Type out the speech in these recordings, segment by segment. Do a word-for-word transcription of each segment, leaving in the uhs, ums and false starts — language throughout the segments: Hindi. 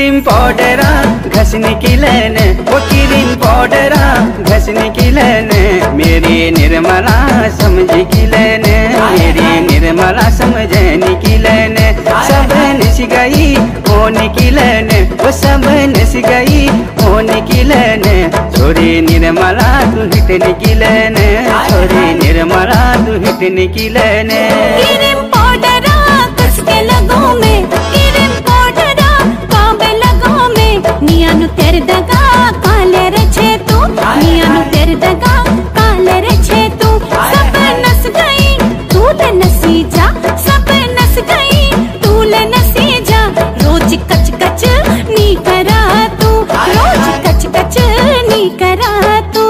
क्रीम पाउडरा घसने की लेन, वो क्रीम पाउडरा घसने की लेन, मेरी निर्मला समझ की लेन, मेरी निर्मला समझने की लेन। सब नस गई होने की लेन, वो सब नस गई होने की लेन, छोरी निर्मला तू हिटने की लेन, छोरी निर्मला तू हिटने की लेन। क्रीम पाउडरा कस के लगों में, क्रीम पाउडरा काबे लगों में, नियानु तेरे दगा काले रचे तू, नियानु तेरे दगा काले रचे तू। सब नस गई तू ले नसी जा, सब नस गई तू ले नसी जा, रोज कच कच नी करा तू, रोज कच कच नी करा तू।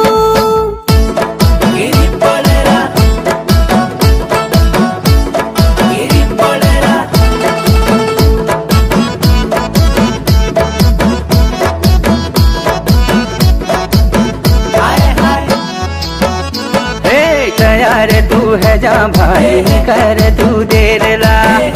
तैयार तू है जा भाई कर तू देर ला,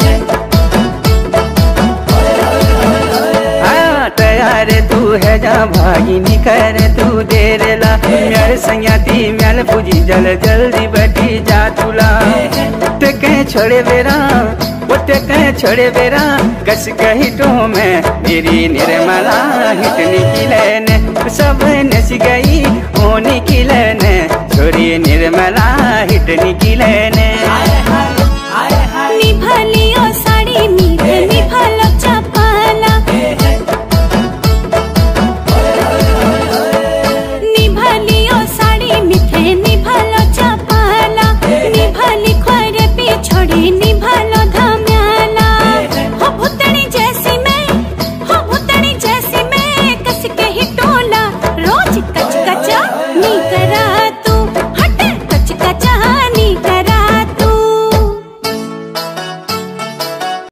हाँ तैयार तू है जा भाई कर तू देर ला, मेरे संगती मेल पूजी जल जल्दी बैठी जा तुला। ते कहीं छोड़े बेरा वो ते कहीं छोड़े बेरा कस कही तो मैं मेरी निर्मला हिटने की लेन, सब नस गई होने की लेन, छोरी निर्मला हिटने की लेन। निभालियो साड़ी मीठे निभालो चपाला, निभालियो साड़ी मीठे निभालो चपाला, निभाली खोरे पी छोड़ी निभालो धम्याला। हो भूतनी जैसी मैं, हो भूतनी जैसी मैं कस के ही टोला, रोज कच कच नी करा